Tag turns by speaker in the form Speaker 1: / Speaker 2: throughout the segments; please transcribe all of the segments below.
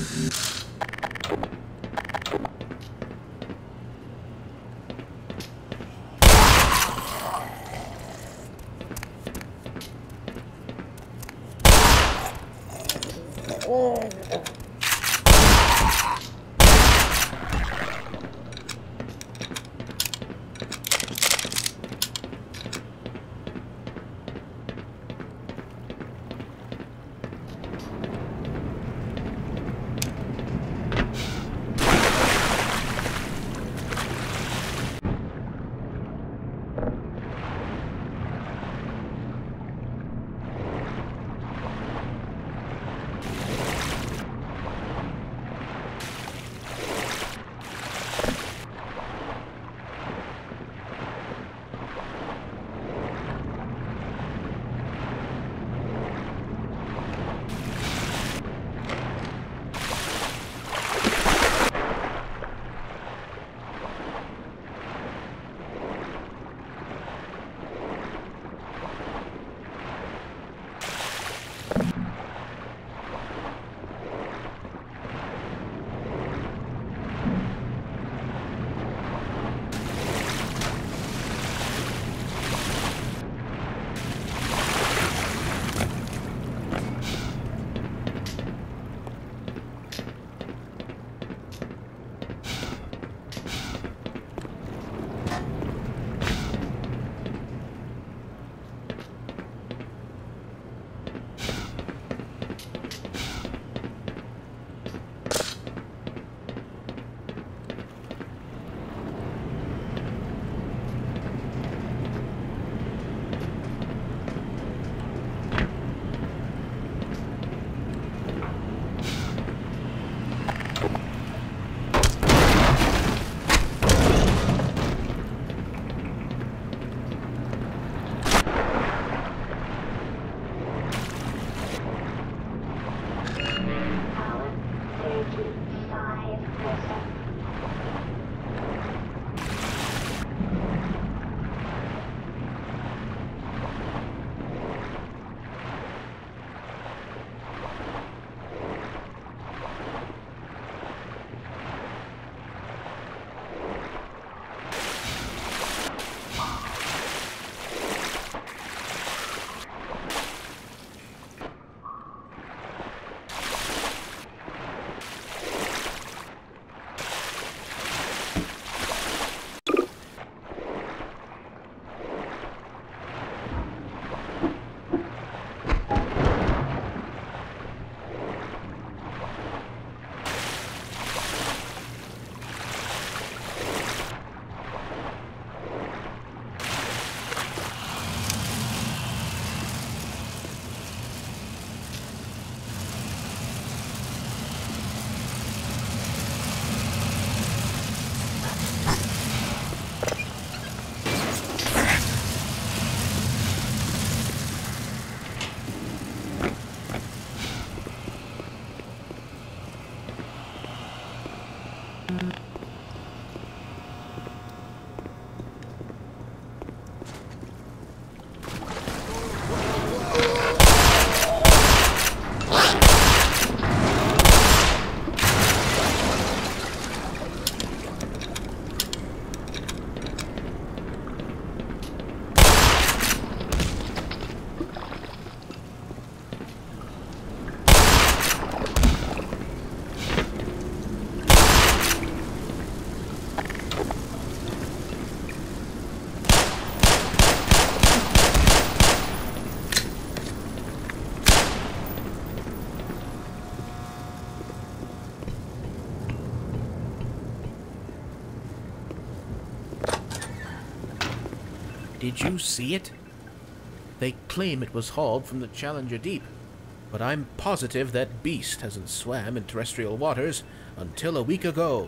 Speaker 1: Did you see it? They claim it was hauled from the Challenger Deep, but I'm positive that beast hasn't swam in terrestrial waters until a week ago.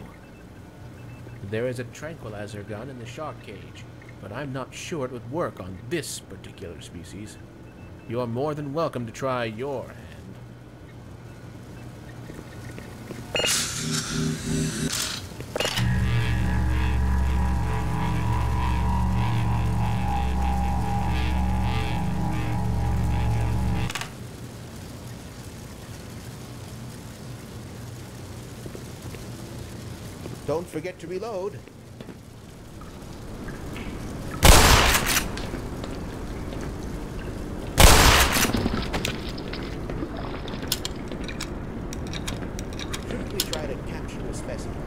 Speaker 1: There is a tranquilizer gun in the shark cage, but I'm not sure it would work on this particular species. You're more than welcome to try your hand. Don't forget to reload. Shouldn't we try to capture a specimen?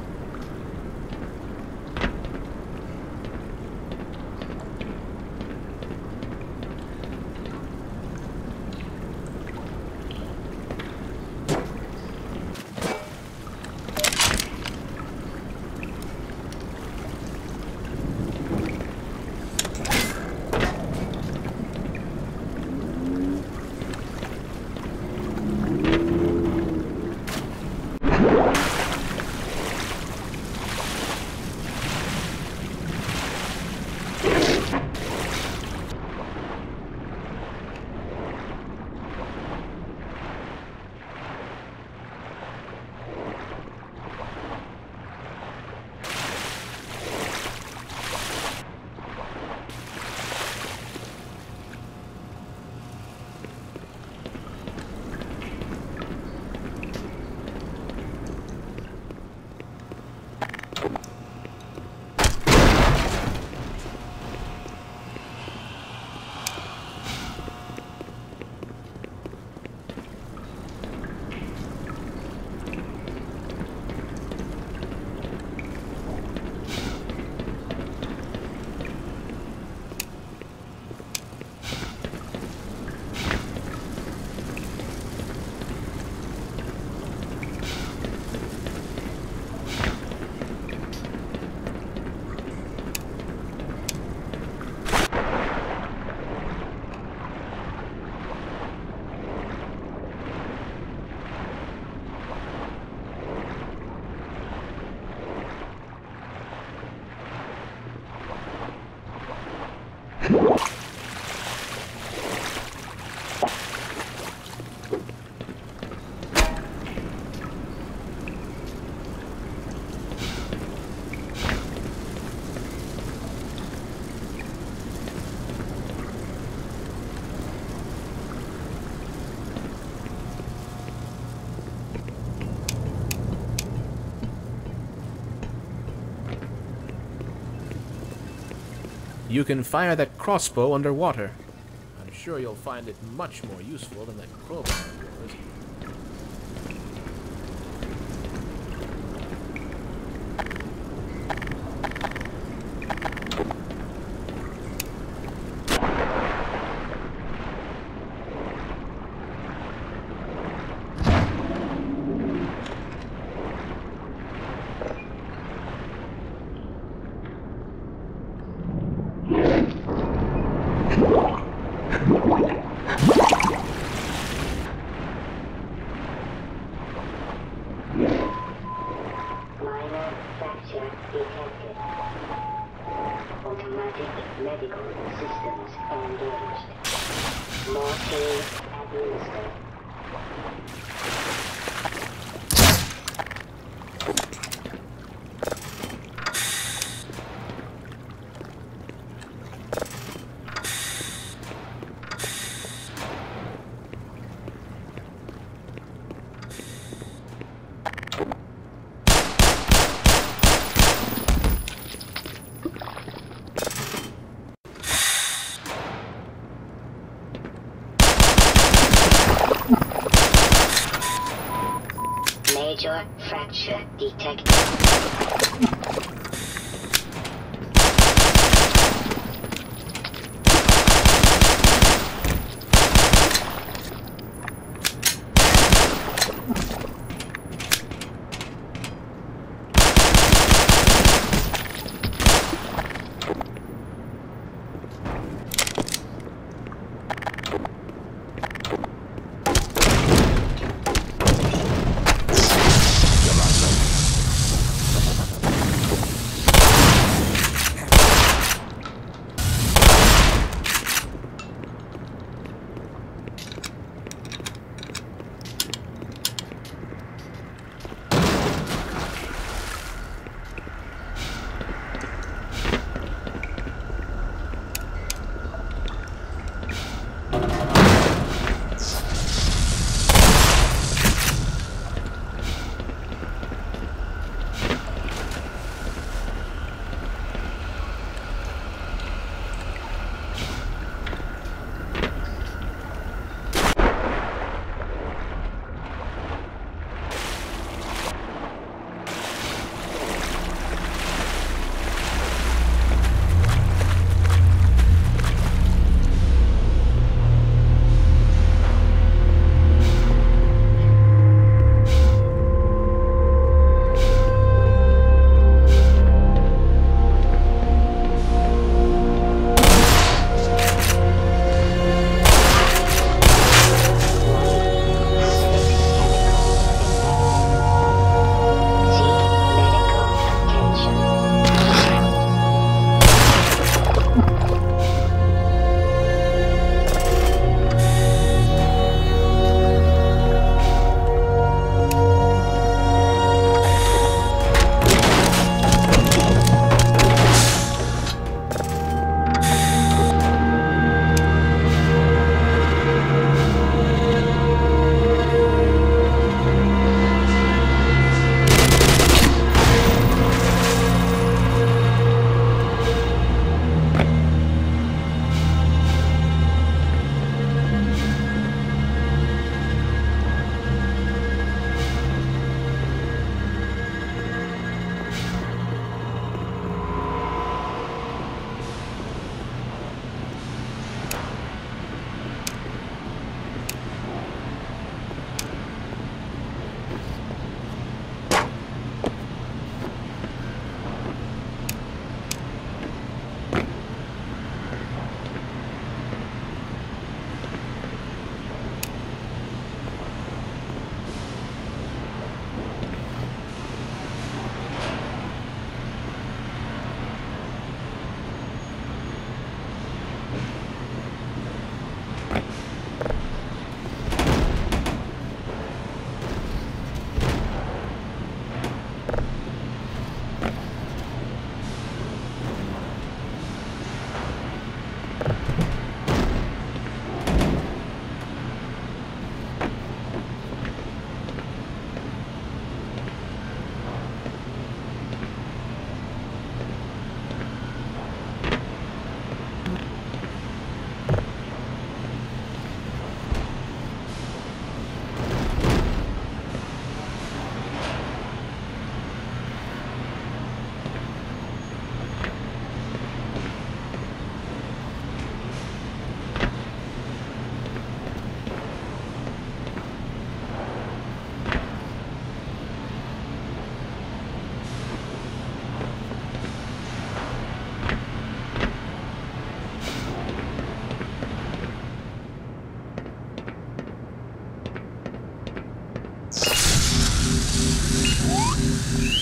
Speaker 1: You can fire that crossbow underwater. I'm sure you'll find it much more useful than that crowbar of yours.
Speaker 2: Minor fracture detected. Automatic medical systems engaged. Morphine administered. Major fracture detected.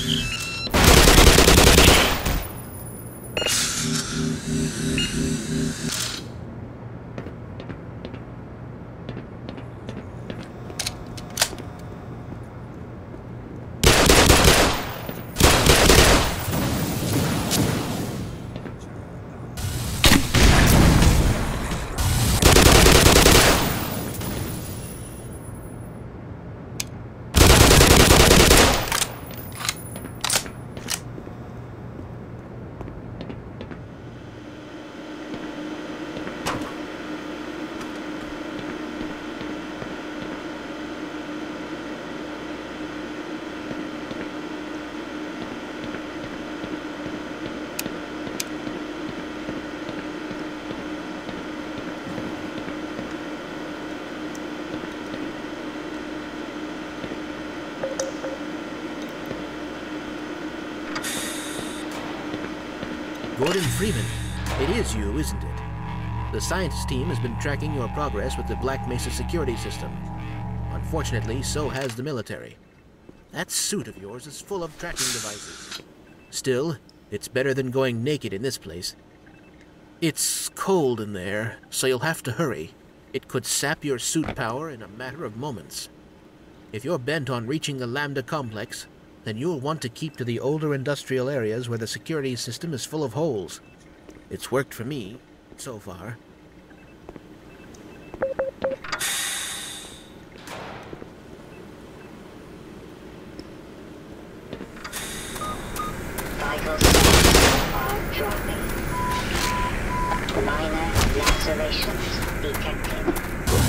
Speaker 1: Gordon Freeman, it is you, isn't it? The scientist team has been tracking your progress with the Black Mesa security system. Unfortunately, so has the military. That suit of yours is full of tracking devices. Still, it's better than going naked in this place. It's cold in there, so you'll have to hurry. It could sap your suit power in a matter of moments. If you're bent on reaching the Lambda complex, then you'll want to keep to the older industrial areas where the security system is full of holes. It's worked for me, so far.
Speaker 2: Vital signs are dropping. Minor lacerations detected.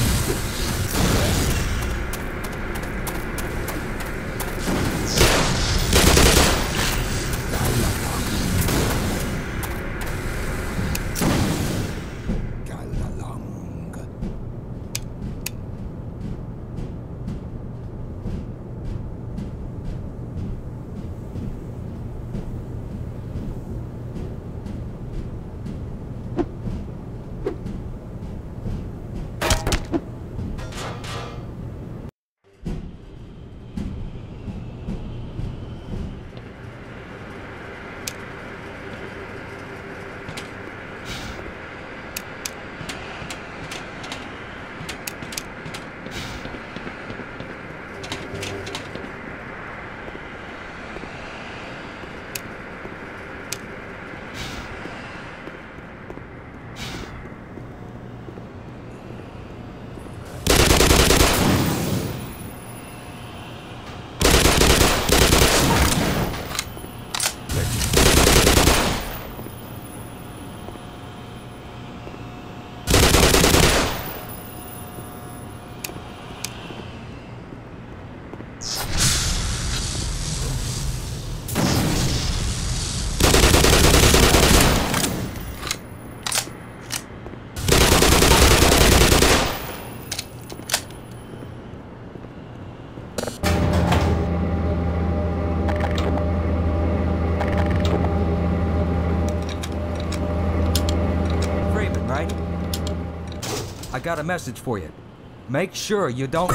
Speaker 3: I got a message for you. Make sure you don't...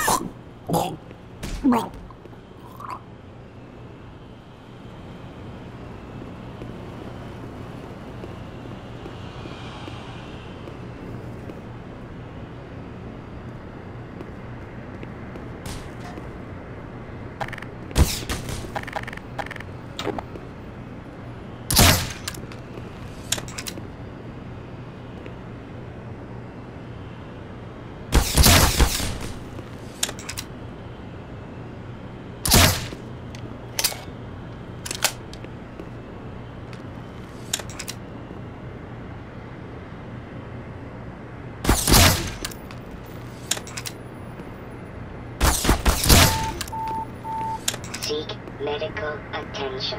Speaker 2: Seek medical attention.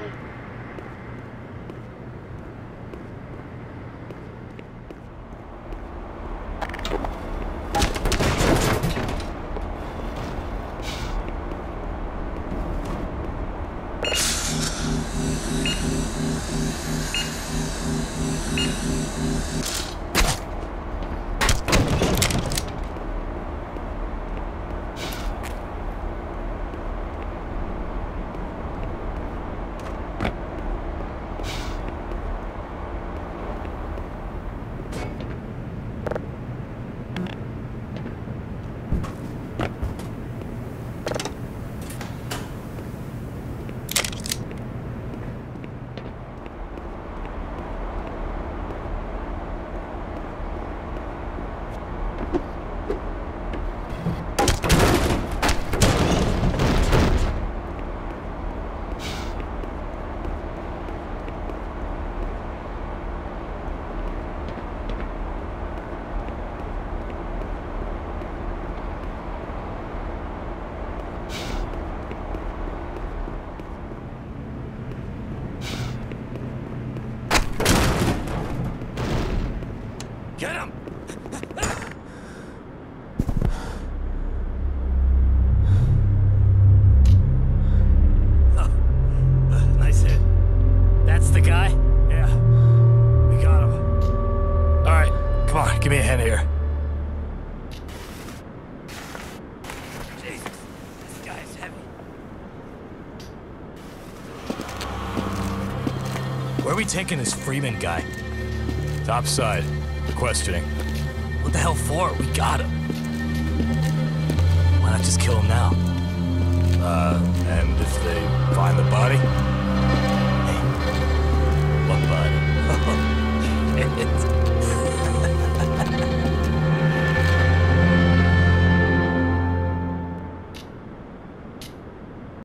Speaker 4: Where are we taking this Freeman guy? Topside. Questioning. What the hell for? We got him. Why not just kill him now? And if they find the body? Hey, what body? Shit.